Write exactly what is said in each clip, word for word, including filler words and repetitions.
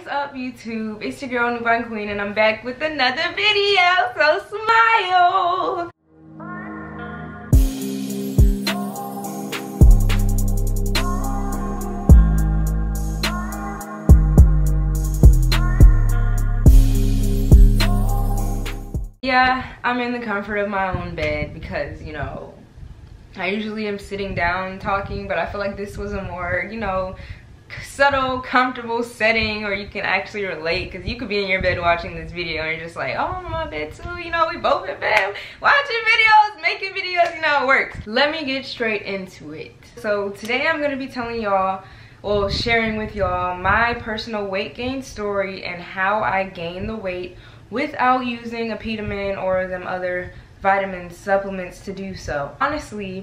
up, YouTube? It's your girl Newborn Queen, and I'm back with another video, so smile. Yeah, I'm in the comfort of my own bed because, you know, I usually am sitting down talking, but I feel like this was a more, you know, subtle, comfortable setting where you can actually relate, because you could be in your bed watching this video and you're just like, oh, I'm in my bed too, you know, we both in bed watching videos, making videos, you know, it works. Let me get straight into it. So today I'm going to be telling y'all, well, sharing with y'all my personal weight gain story and how I gained the weight without using Apetamin or them other vitamin supplements to do so. Honestly,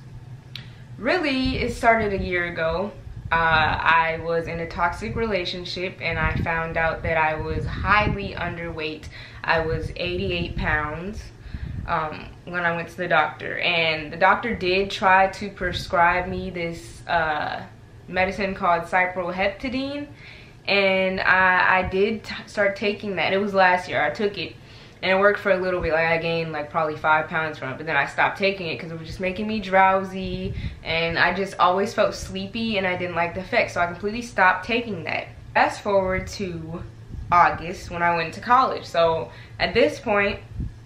really, it started a year ago. Uh, I was in a toxic relationship and I found out that I was highly underweight. I was eighty-eight pounds um, when I went to the doctor, and the doctor did try to prescribe me this uh, medicine called cyproheptadine, and I, I did t start taking that. It was last year. I took it and it worked for a little bit. Like, I gained like probably five pounds from it, but then I stopped taking it because it was just making me drowsy and I just always felt sleepy and I didn't like the effects, so I completely stopped taking that. Fast forward to August when I went to college. So at this point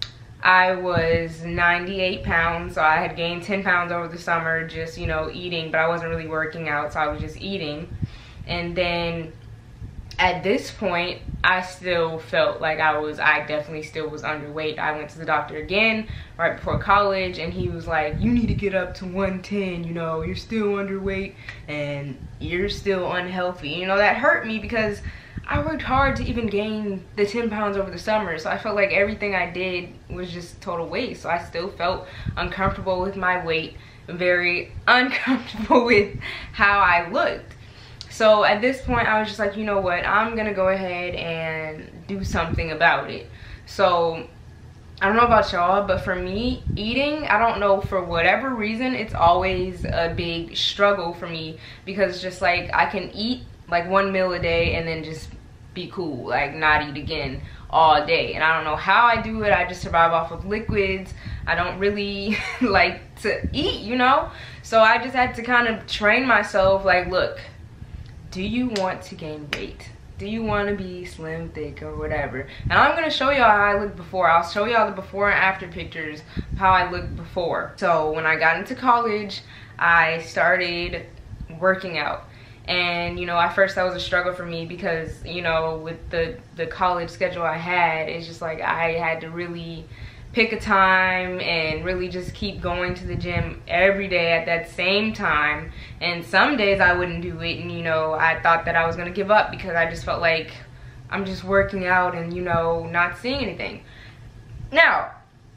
I was ninety-eight pounds, so I had gained ten pounds over the summer just, you know, eating, but I wasn't really working out, so I was just eating. And then at this point, I still felt like I was, I definitely still was underweight. I went to the doctor again right before college, and he was like, you need to get up to one ten, you know, you're still underweight and you're still unhealthy. You know, that hurt me because I worked hard to even gain the ten pounds over the summer, so I felt like everything I did was just total waste. So I still felt uncomfortable with my weight, very uncomfortable with how I looked. So at this point, I was just like, you know what, I'm gonna go ahead and do something about it. So I don't know about y'all, but for me, eating, I don't know, for whatever reason, it's always a big struggle for me, because it's just like I can eat like one meal a day and then just be cool, like not eat again all day. And I don't know how I do it. I just survive off of liquids. I don't really like to eat, you know? So I just had to kind of train myself, like, look, do you want to gain weight? Do you want to be slim, thick, or whatever? And I'm going to show y'all how I looked before. I'll show y'all the before and after pictures of how I looked before. So when I got into college, I started working out. And, you know, at first that was a struggle for me because, you know, with the, the college schedule I had, it's just like I had to really pick a time and really just keep going to the gym every day at that same time. And some days I wouldn't do it, and, you know, I thought that I was gonna give up because I just felt like I'm just working out and, you know, not seeing anything. Now,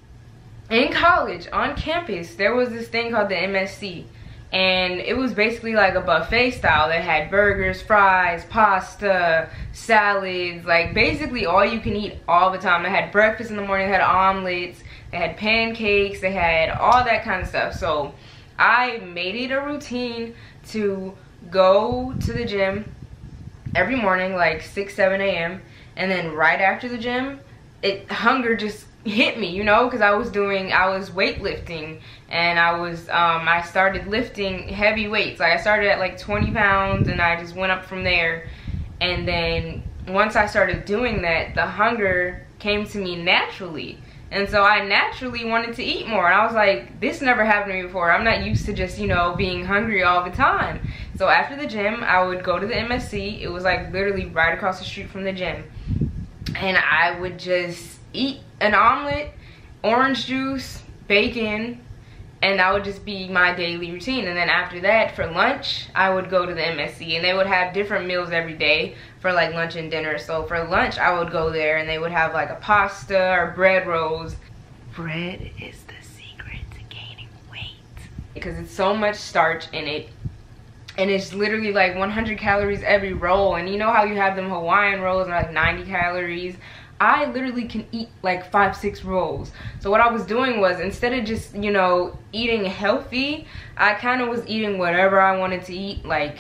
in college, on campus, there was this thing called the M S C, and it was basically like a buffet style that had burgers, fries, pasta, salads, like basically all you can eat all the time. They had breakfast in the morning, they had omelets, they had pancakes, they had all that kind of stuff. So I made it a routine to go to the gym every morning, like six, seven A M And then right after the gym, it hunger just hit me, you know, because I was doing, I was weightlifting, and I was, um, I started lifting heavy weights. Like I started at like twenty pounds and I just went up from there. And then once I started doing that, the hunger came to me naturally. And so I naturally wanted to eat more. And I was like, this never happened to me before. I'm not used to just, you know, being hungry all the time. So after the gym, I would go to the M S C. It was like literally right across the street from the gym. And I would just eat an omelet, orange juice, bacon, and that would just be my daily routine. And then after that, for lunch, I would go to the M S C, and they would have different meals every day for like lunch and dinner. So for lunch, I would go there and they would have like a pasta or bread rolls. Bread is the secret to gaining weight because it's so much starch in it, and it's literally like one hundred calories every roll. And you know how you have them Hawaiian rolls and like ninety calories? I literally can eat like five, six rolls. So what I was doing was, instead of just, you know, eating healthy, I kind of was eating whatever I wanted to eat, like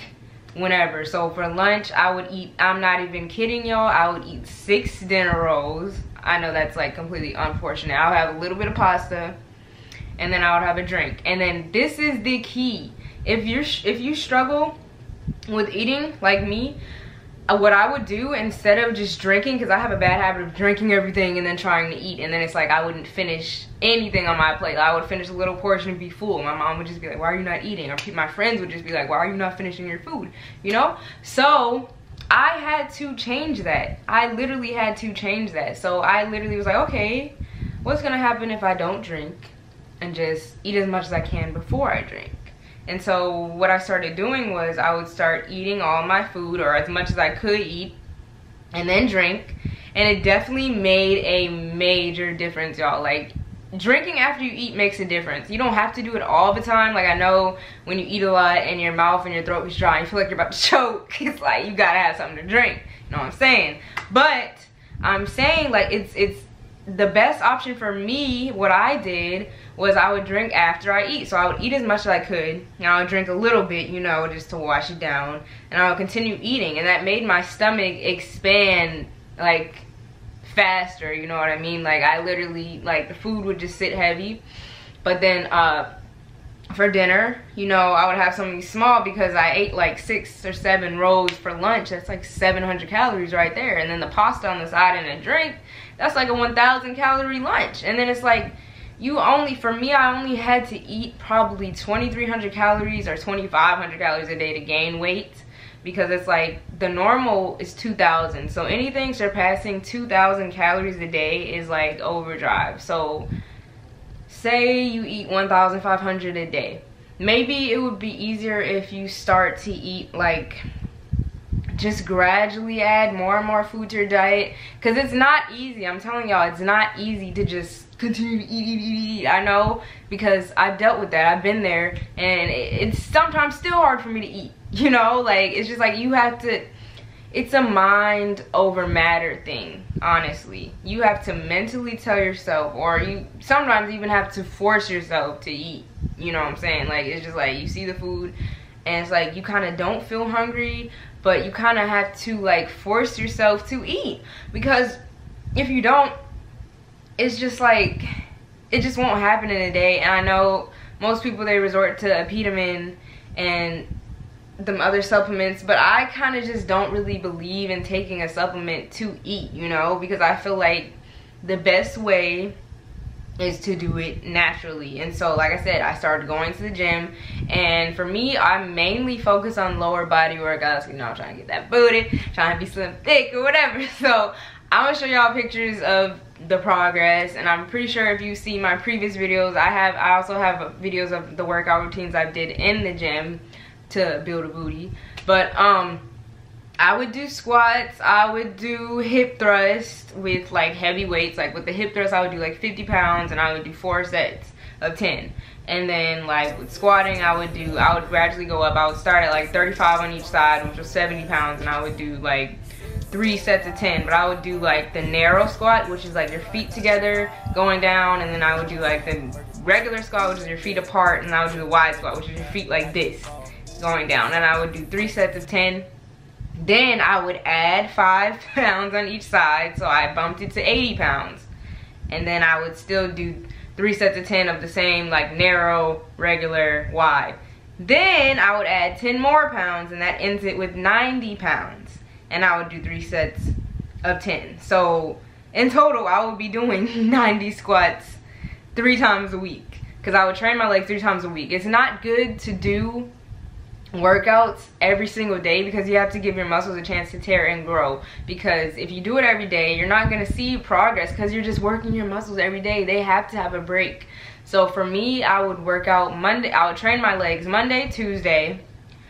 whenever. So for lunch, I would eat, I'm not even kidding y'all, I would eat six dinner rolls. I know that's like completely unfortunate. I would have a little bit of pasta, and then I would have a drink. And then this is the key. If you're if you struggle with eating like me, uh, what I would do instead of just drinking, because I have a bad habit of drinking everything and then trying to eat, and then it's like I wouldn't finish anything on my plate. I would finish a little portion and be full. My mom would just be like, why are you not eating? Or my friends would just be like, why are you not finishing your food? You know? So I had to change that. I literally had to change that. So I literally was like, okay, what's gonna happen if I don't drink and just eat as much as I can before I drink? And so what I started doing was I would start eating all my food, or as much as I could eat, and then drink. And it definitely made a major difference, y'all. Like, drinking after you eat makes a difference. You don't have to do it all the time. Like, I know when you eat a lot and your mouth and your throat is dry and you feel like you're about to choke, it's like you gotta have something to drink. You know what I'm saying? But I'm saying, like, it's it's the best option for me. What I did was I would drink after I eat. So I would eat as much as I could, and I would drink a little bit, you know, just to wash it down, and I would continue eating. And that made my stomach expand like faster, you know what I mean? Like, I literally, like, the food would just sit heavy. But then uh for dinner, you know, I would have something small because I ate like six or seven rolls for lunch. That's like seven hundred calories right there. And then the pasta on the side and a drink, that's like a one thousand calorie lunch. And then it's like, you only, for me, I only had to eat probably twenty-three hundred calories or twenty-five hundred calories a day to gain weight, because it's like the normal is two thousand. So anything surpassing two thousand calories a day is like overdrive. So say you eat one thousand five hundred a day. Maybe it would be easier if you start to eat, like, just gradually add more and more food to your diet, because it's not easy. I'm telling y'all, it's not easy to just continue to eat, eat, eat, eat. I know, because I've dealt with that. I've been there, and it's sometimes still hard for me to eat. You know, like, it's just like you have to, it's a mind over matter thing, honestly. You have to mentally tell yourself, or you sometimes even have to force yourself to eat. You know what I'm saying? Like, it's just like you see the food and it's like you kind of don't feel hungry, but you kind of have to like force yourself to eat, because if you don't, it's just like, it just won't happen in a day. And I know most people, they resort to Apetamin and them other supplements, but I kind of just don't really believe in taking a supplement to eat, you know, because I feel like the best way is to do it naturally. And so, like I said, I started going to the gym, and for me, I mainly focus on lower body workouts. You know, I'm trying to get that booty, trying to be slim, thick, or whatever. So I'm gonna show y'all pictures of the progress, and I'm pretty sure if you see my previous videos, I have I also have videos of the workout routines I did in the gym to build a booty. But um I would do squats, I would do hip thrust with like heavy weights. Like with the hip thrust, I would do like fifty pounds, and I would do four sets of ten. And then like with squatting, I would do, I would gradually go up. I would start at like thirty-five on each side, which was seventy pounds, and I would do like three sets of ten. But I would do like the narrow squat, which is like your feet together going down, and then I would do like the regular squat, which is your feet apart, and I would do the wide squat, which is your feet like this going down. And I would do three sets of ten. Then I would add five pounds on each side, so I bumped it to eighty pounds. And then I would still do three sets of ten of the same, like narrow, regular, wide. Then I would add ten more pounds, and that ends it with ninety pounds. And I would do three sets of ten. So in total, I would be doing ninety squats three times a week, because I would train my legs three times a week. It's not good to do workouts every single day, because you have to give your muscles a chance to tear and grow. Because if you do it every day, you're not going to see progress, because you're just working your muscles every day. They have to have a break. So for me, I would work out Monday, I would train my legs Monday, Tuesday,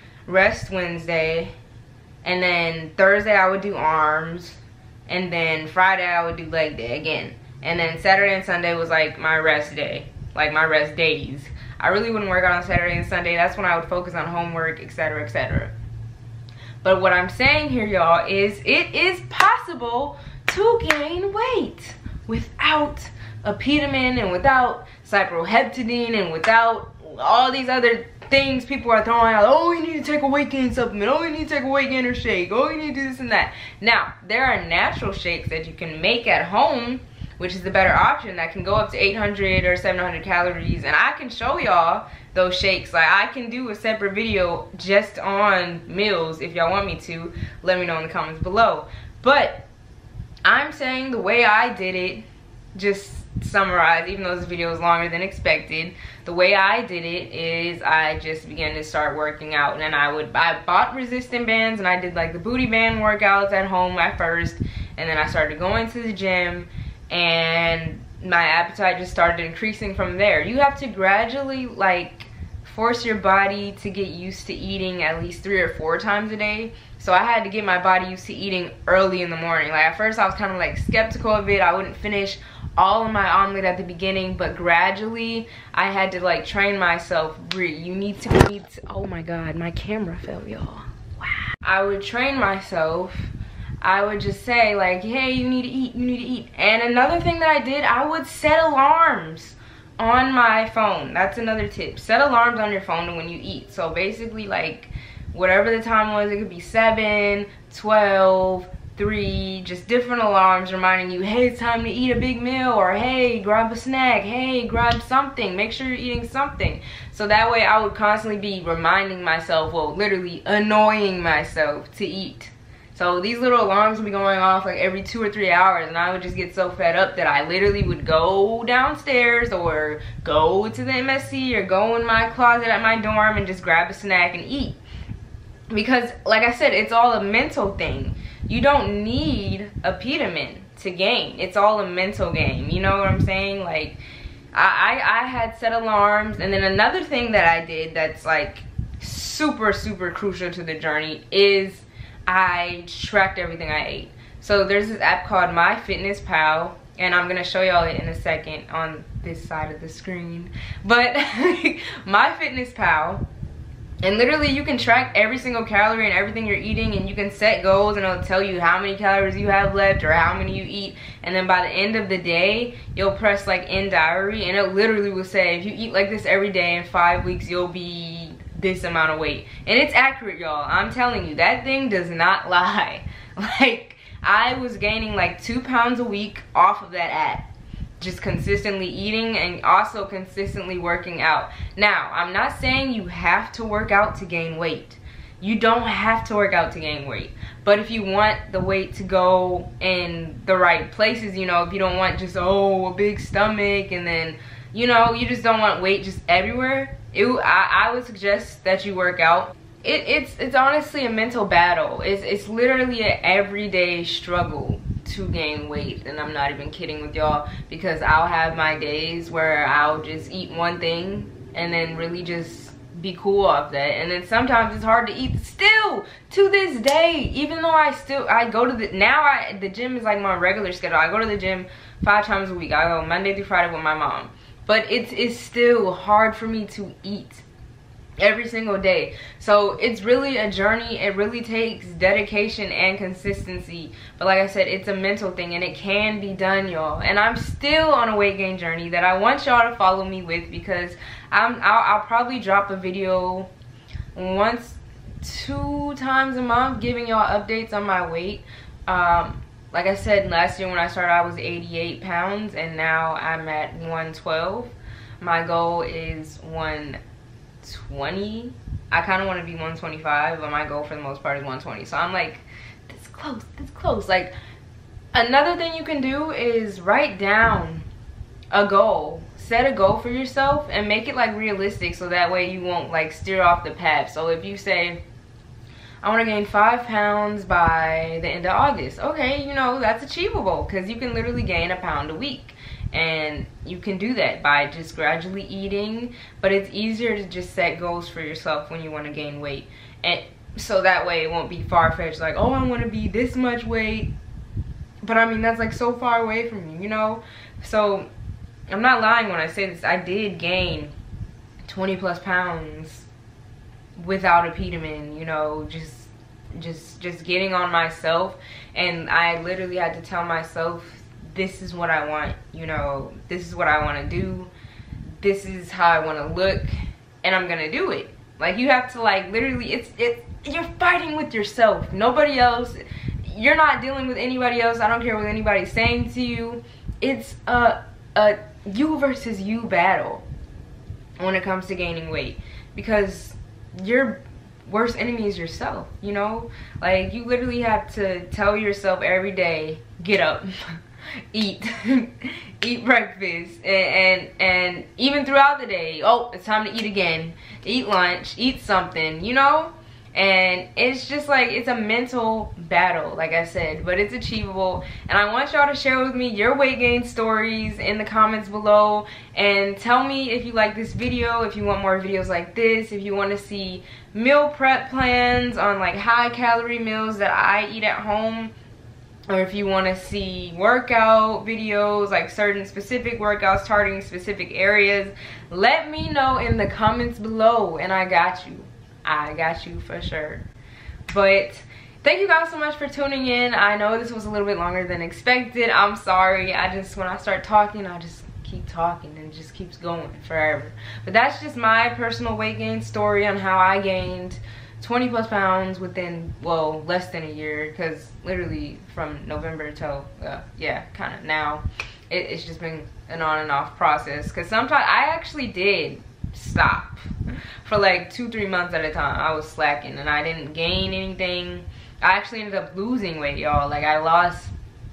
rest Wednesday, and then Thursday I would do arms, and then Friday I would do leg day again, and then Saturday and Sunday was like my rest day, like my rest days. I really wouldn't work out on Saturday and Sunday. That's when I would focus on homework, et cetera, et cetera. But what I'm saying here, y'all, is it is possible to gain weight without Apetamin and without cyproheptadine and without all these other things people are throwing out. Oh, you need to take a weight gain supplement. Oh, you need to take a weight gainer shake. Oh, you need to do this and that. Now, there are natural shakes that you can make at home, which is the better option, that can go up to eight hundred or seven hundred calories. And I can show y'all those shakes. Like, I can do a separate video just on meals if y'all want me to. Let me know in the comments below. But I'm saying the way I did it, just summarize, even though this video is longer than expected, the way I did it is I just began to start working out. And I would I bought resistant bands, and I did like the booty band workouts at home at first, and then I started going to the gym, and my appetite just started increasing from there. You have to gradually like force your body to get used to eating at least three or four times a day. So I had to get my body used to eating early in the morning. Like, at first I was kind of like skeptical of it. I wouldn't finish all of my omelet at the beginning, but gradually I had to like train myself. Brie, you need to eat. Oh my god, my camera fell, y'all. Wow. I would train myself. I would just say like, hey, you need to eat, you need to eat. And another thing that I did, I would set alarms on my phone. That's another tip. Set alarms on your phone when you eat. So basically, like, whatever the time was, it could be seven, twelve, three, just different alarms reminding you, hey, it's time to eat a big meal, or hey, grab a snack, hey, grab something, make sure you're eating something. So that way I would constantly be reminding myself, well, literally annoying myself to eat. So these little alarms would be going off like every two or three hours, and I would just get so fed up that I literally would go downstairs or go to the M S C or go in my closet at my dorm and just grab a snack and eat. Because like I said, it's all a mental thing. You don't need a Peterman to gain. It's all a mental game. You know what I'm saying? Like, I, I, I had set alarms. And then another thing that I did that's like super, super crucial to the journey is I tracked everything I ate. So there's this app called MyFitnessPal, and I'm gonna show y'all it in a second on this side of the screen. But MyFitnessPal, and literally you can track every single calorie and everything you're eating, and you can set goals, and it'll tell you how many calories you have left or how many you eat. And then by the end of the day, you'll press like end diary, and it literally will say, if you eat like this every day, in five weeks you'll be this amount of weight. And it's accurate, y'all. I'm telling you, that thing does not lie. Like, I was gaining like two pounds a week off of that app, just consistently eating and also consistently working out. Now, I'm not saying you have to work out to gain weight. You don't have to work out to gain weight. But if you want the weight to go in the right places, you know, if you don't want just, oh, a big stomach, and then, you know, you just don't want weight just everywhere, it, I, I would suggest that you work out. It, it's it's honestly a mental battle. It's, it's literally an everyday struggle to gain weight, and I'm not even kidding with y'all, because I'll have my days where I'll just eat one thing and then really just be cool off that, and then sometimes it's hard to eat still to this day, even though I still I go to the now I the gym is like my regular schedule. I go to the gym five times a week. I go Monday through Friday with my mom, but it's it's still hard for me to eat every single day. So it's really a journey. It really takes dedication and consistency, but like I said, it's a mental thing, and it can be done, y'all. And I'm still on a weight gain journey that I want y'all to follow me with, because I'm I'll, I'll probably drop a video once two times a month giving y'all updates on my weight. Um like I said, last year when I started I was eighty-eight pounds, and now I'm at one twelve. My goal is one twenty. I kind of want to be one twenty-five, but my goal for the most part is one twenty. So I'm like, this close, this close. Like, another thing you can do is write down a goal. Set a goal for yourself and make it like realistic, so that way you won't like steer off the path. So if you say, I want to gain five pounds by the end of August, okay, you know, that's achievable, because you can literally gain a pound a week. And you can do that by just gradually eating, but it's easier to just set goals for yourself when you want to gain weight. And so that way it won't be far-fetched, like, oh, I want to be this much weight, but I mean, that's like so far away from you, you know? So I'm not lying when I say this. I did gain twenty plus pounds without a Peterman, you know, just just just getting on myself. And I literally had to tell myself, this is what I want, you know, this is what I want to do, this is how I want to look, and I'm gonna do it. Like, you have to, like, literally, it's, it's, you're fighting with yourself. Nobody else, you're not dealing with anybody else. I don't care what anybody's saying to you. It's a, a you versus you battle when it comes to gaining weight, because your worst enemy is yourself, you know? Like, you literally have to tell yourself every day, get up, eat, eat breakfast, and, and and even throughout the day, oh, it's time to eat again, eat lunch, eat something, you know? And it's just like, it's a mental battle, like I said, but it's achievable. And I want y'all to share with me your weight gain stories in the comments below, and tell me if you like this video, if you want more videos like this, if you want to see meal prep plans on like high calorie meals that I eat at home, or if you want to see workout videos, like certain specific workouts targeting specific areas. Let me know in the comments below, and I got you. I got you for sure. But thank you guys so much for tuning in. I know this was a little bit longer than expected. I'm sorry. I just, when I start talking, I just keep talking and it just keeps going forever. But that's just my personal weight gain story on how I gained twenty plus pounds within, well, less than a year, because literally from November till uh, yeah, kind of now, it, it's just been an on and off process. Because sometimes I actually did stop for like two three months at a time. I was slacking and I didn't gain anything. I actually ended up losing weight, y'all. Like, I lost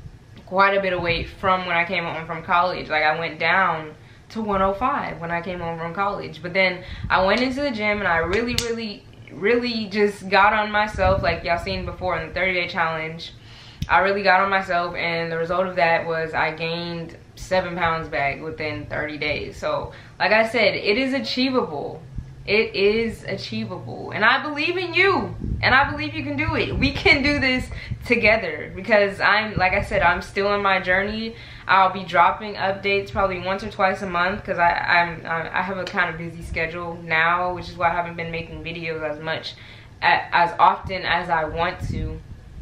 quite a bit of weight from when I came home from college. Like, I went down to one oh five when I came home from college. But then I went into the gym and I really really really just got on myself, like y'all seen before in the thirty day challenge. I really got on myself, and the result of that was I gained seven pounds back within thirty days. So like I said, it is achievable. It is achievable, and I believe in you, and I believe you can do it. We can do this together, because I'm, like I said, I'm still in my journey. I'll be dropping updates probably once or twice a month, because I I'm I have a kind of busy schedule now, which is why I haven't been making videos as much as often as I want to.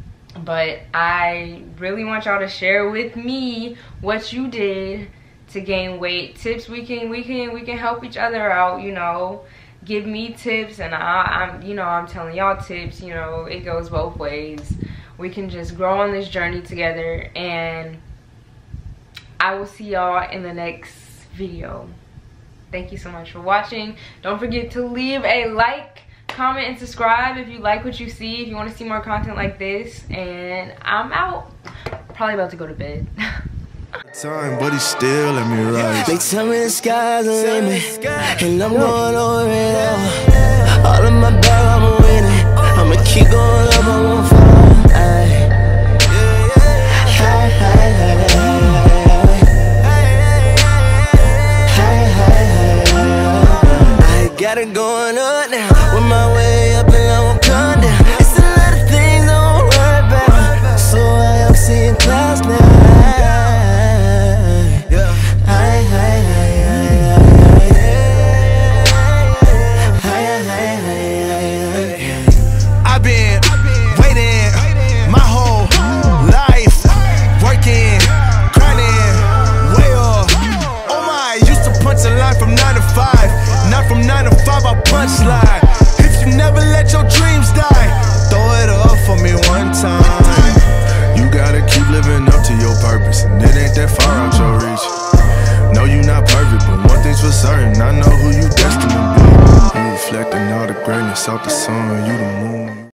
But I really want y'all to share with me what you did to gain weight. Tips we can we can we can help each other out, you know. Give me tips, and I, I'm, you know, I'm telling y'all tips. You know, it goes both ways. We can just grow on this journey together, and I will see y'all in the next video. Thank you so much for watching. Don't forget to leave a like, comment, and subscribe if you like what you see, if you want to see more content like this. And I'm out. Probably about to go to bed. Time, but he still let me rise. They tell me the sky's the limit, and I'm going over it all. All in my bag, I'm winning. I'ma keep going up, I won't fall. Ay. Hey, hey, hey, hey, hey, hey. I got it going up now, with my way up and I won't come down. It's a lot of things I won't worry about, so I am seeing clouds now. Punchline. If you never let your dreams die, throw it up for me one time. You gotta keep living up to your purpose, and it ain't that far out your reach. No, you not perfect, but one thing's for certain, I know who you destined to be. You reflecting all the greatness out the sun.